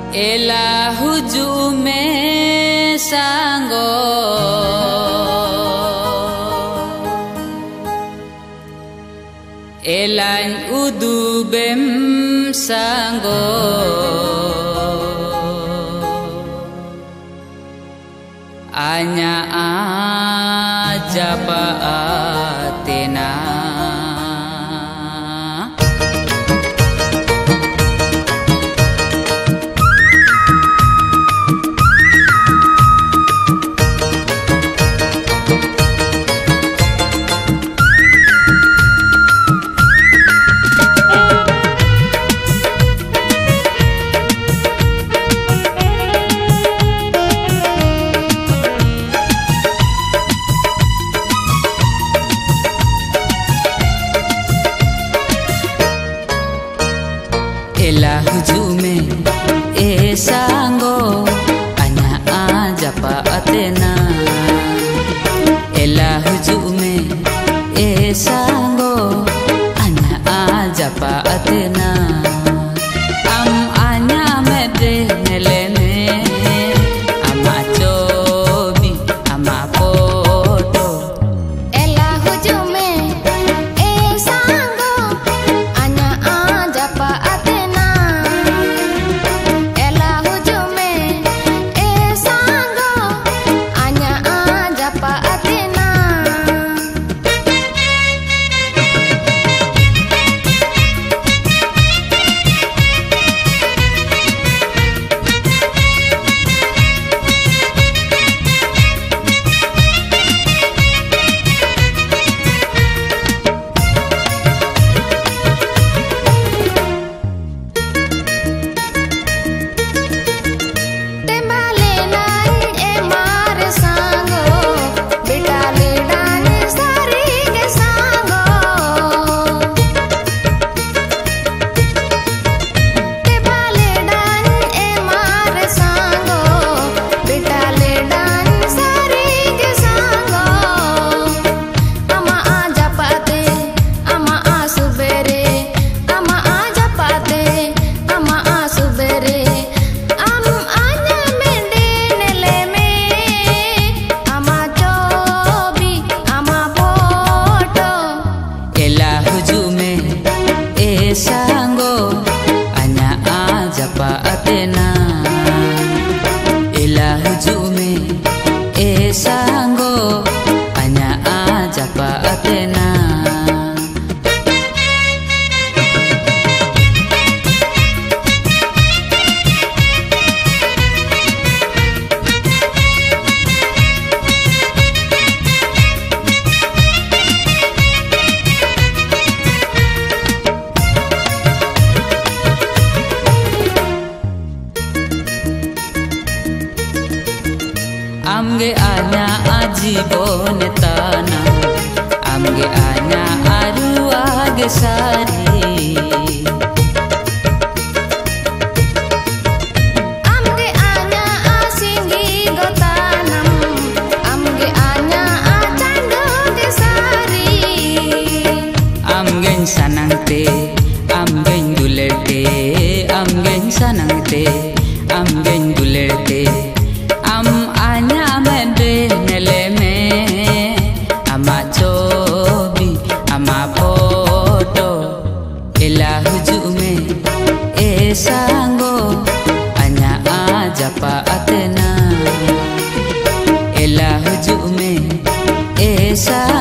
एला हुजुमे सांगो एलाin udubem sango anya aja paatena एला हुजुमे ए सांगो anya aja paatena एला हुजुमे ए सांगो anya aja paatena am anya mede nelene ama chobi ama poto एला हुजुमे ए सांगो anya aja paatena एला हुजुमे ए सांगो anya aja paatena sango anya aja paatena एला हुजुमे ए सांगो anya aja paatena amge anya ajibon tana amge anya aruage sari amge anya asinggi gotanam amge anya acando ge sari amgen sanangte amgen dulerte amgen sanangte amgen dulerte am anya mede neleme ama chobi ama poto एला हुजुमे ए सांगो anya aja paatena एला हुजुमे ए